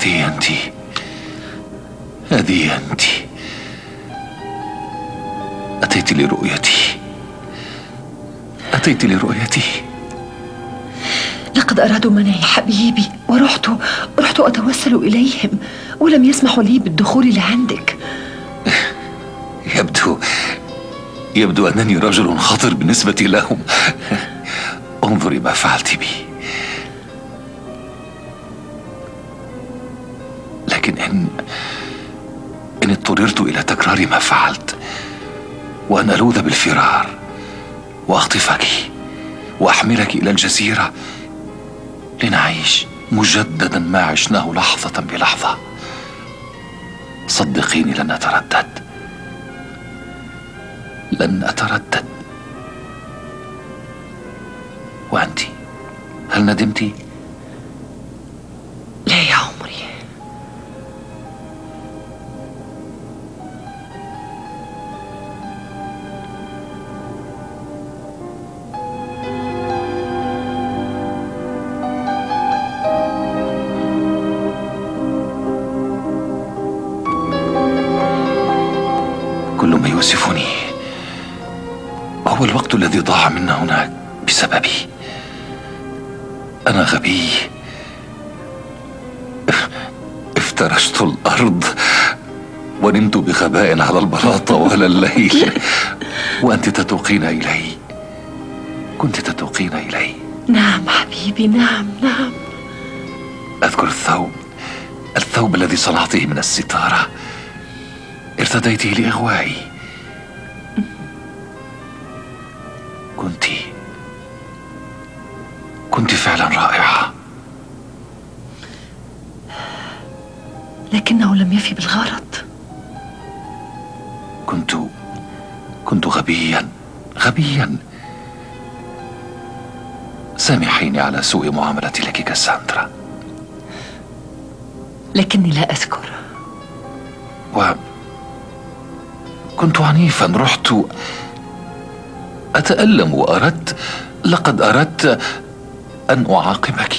هذه أنت، هذه أنت. أتيت لرؤيتي، أتيت لرؤيتي. لقد أرادوا منعي حبيبي، ورحت أتوسل إليهم ولم يسمحوا لي بالدخول لعندك. يبدو أنني رجل خطر بالنسبة لهم. انظري ما فعلت بي. لكن إن اضطررت إلى تكرار ما فعلت، وأن ألوذ بالفرار وأخطفك وأحملك إلى الجزيرة لنعيش مجددا ما عشناه لحظة بلحظة، صدقيني لن أتردد، لن أتردد. وأنت هل ندمت؟ لا يا عمري. كل ما يؤسفني هو الوقت الذي ضاع منا هناك بسببي. أنا غبي، افترشت الأرض ونمت بغباء على البلاط طوال الليل، وأنت تتوقين إلي، كنت تتوقين إلي. نعم حبيبي، نعم نعم. أذكر الثوب الذي صنعته من الستارة، ارتديته لإغوائي. كنت فعلا رائعة. لكنه لم يفي بالغرض. كنت غبيا. سامحيني على سوء معاملتي لك كاساندرا. لكني لا أذكر. كنت عنيفا، رحت أتألم لقد أردت أن أعاقبك.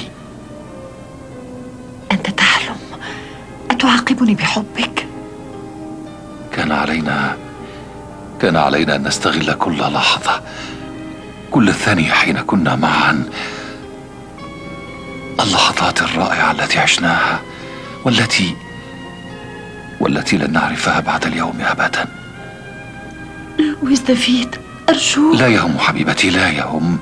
أنت تحلم، أتعاقبني بحبك؟ كان علينا أن نستغل كل لحظة، كل ثانية حين كنا معا، اللحظات الرائعة التي عشناها والتي لن نعرفها بعد اليوم أبدا. لويس دافيد، أرجوك. لا يهم حبيبتي، لا يهم.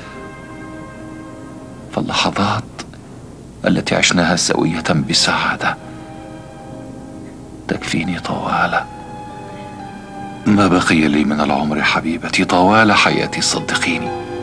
فاللحظات التي عشناها سوية بسعادة تكفيني طوال ما بقي لي من العمر حبيبتي، طوال حياتي، صدقيني.